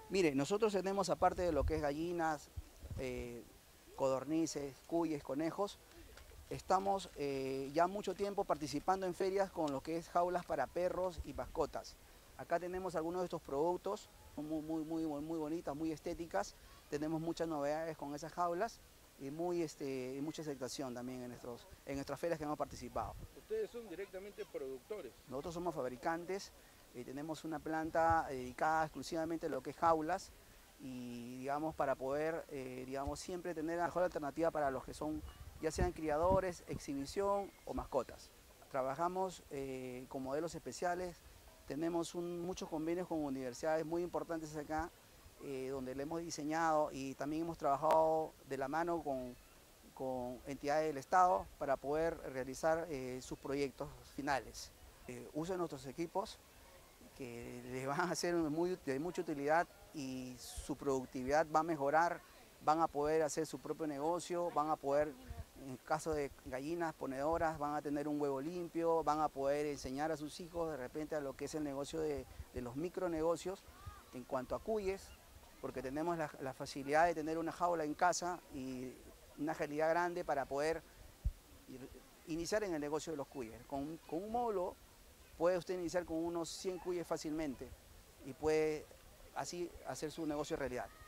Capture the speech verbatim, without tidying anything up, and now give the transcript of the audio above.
Mire, nosotros tenemos, aparte de lo que es gallinas, eh, codornices, cuyes, conejos, estamos eh, ya mucho tiempo participando en ferias con lo que es jaulas para perros y mascotas. Acá tenemos algunos de estos productos, muy, muy, muy, muy bonitas, muy estéticas. Tenemos muchas novedades con esas jaulas y, muy, este, y mucha aceptación también en, nuestros, en nuestras ferias que hemos participado. Ustedes son directamente productores. Nosotros somos fabricantes, eh, tenemos una planta dedicada exclusivamente a lo que es jaulas y digamos para poder eh, digamos siempre tener la mejor alternativa para los que son ya sean criadores, exhibición o mascotas. Trabajamos eh, con modelos especiales, tenemos un, muchos convenios con universidades muy importantes acá, eh, donde le hemos diseñado y también hemos trabajado de la mano con, con entidades del Estado para poder realizar eh, sus proyectos finales. Eh, usen nuestros equipos que les van a ser muy, de mucha utilidad y su productividad va a mejorar, van a poder hacer su propio negocio, van a poder, en el caso de gallinas ponedoras, van a tener un huevo limpio, van a poder enseñar a sus hijos de repente a lo que es el negocio de, de los micronegocios. En cuanto a cuyes, porque tenemos la, la facilidad de tener una jaula en casa y una agilidad grande para poder iniciar en el negocio de los cuyes. Con, con un módulo puede usted iniciar con unos cien cuyes fácilmente y puede así hacer su negocio realidad.